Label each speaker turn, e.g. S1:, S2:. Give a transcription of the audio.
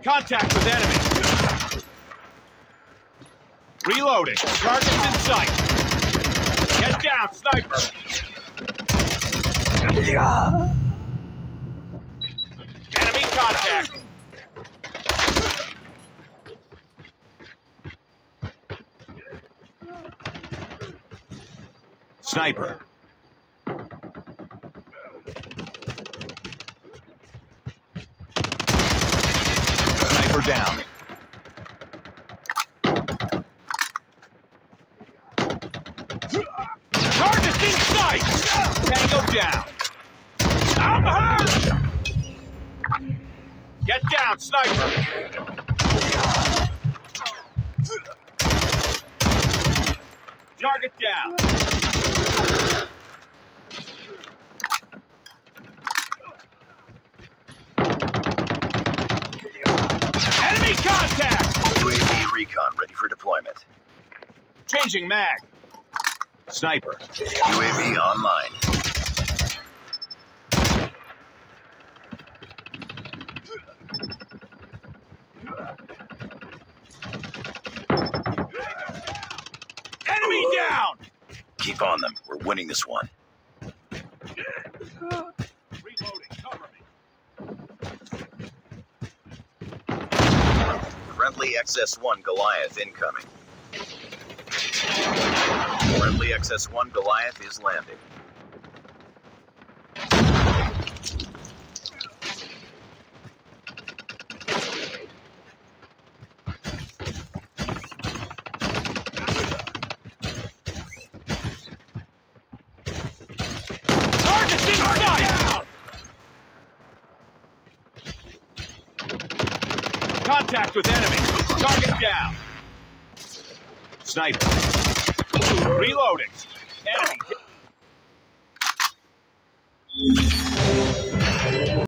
S1: Contact with enemy. Reloading. Target's in sight. Get down, sniper. Enemy contact. Sniper. Sniper down. Target's in sight! Tango down. I'm hurt! Get down, sniper! Target down. Enemy contact!
S2: UAV recon ready for deployment.
S1: Changing mag. Sniper.
S2: UAV online.
S1: Enemy down!
S2: Keep on them. We're winning this one.
S1: Reloading, cover me.
S2: Friendly XS-1 Goliath incoming. Friendly XS-1 Goliath is landing.
S1: Target's in sight! Contact with enemy. Target down. Sniper. Reloading. Enemy.